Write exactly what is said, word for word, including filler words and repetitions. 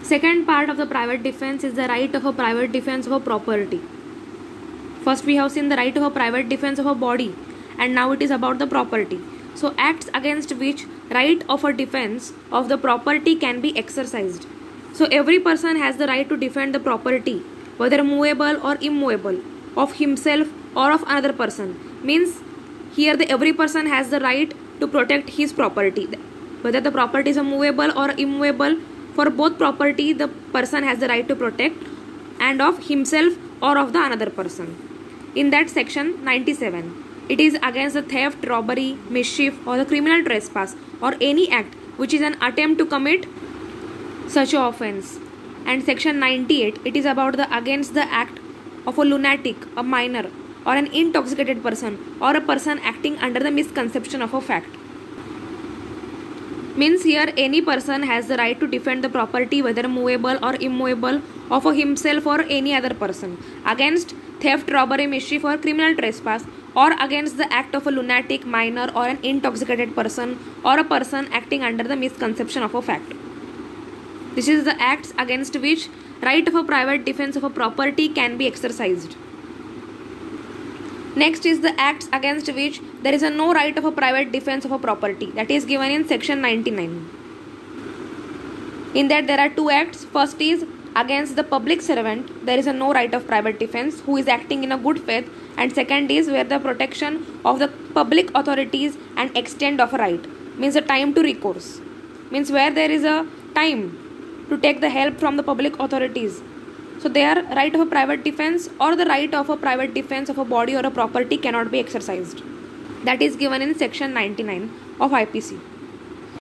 Second part of the private defense is the right of a private defense of a property. First we have seen the right of a private defense of a body, and now it is about the property. So acts against which right of a defense of the property can be exercised. So every person has the right to defend the property, whether movable or immovable, of himself or of another person. Means here the every person has the right to protect his property, whether the property is a movable or immovable. For both property, the person has the right to protect, and of himself or of the another person. In that section ninety-seven, it is against the theft, robbery, mischief, or the criminal trespass, or any act which is an attempt to commit such an offense. And section ninety-eight, it is about the against the act of a lunatic, a minor, or an intoxicated person, or a person acting under the misconception of a fact. Means here any person has the right to defend the property, whether movable or immovable, of himself or any other person, against theft, robbery, mischief, or criminal trespass, or against the act of a lunatic, minor, or an intoxicated person, or a person acting under the misconception of a fact. This is the acts against which right of a private defense of a property can be exercised. Next is the acts against which there is a no right of a private defense of a property, that is given in section ninety-nine. In that there are two acts. First is against the public servant, there is a no right of private defense who is acting in a good faith, and second is where the protection of the public authorities and extent of a right, means the time to recourse, means where there is a time to take the help from the public authorities. So their right of a private defense or the right of a private defense of a body or a property cannot be exercised. That is given in section ninety-nine of I P C.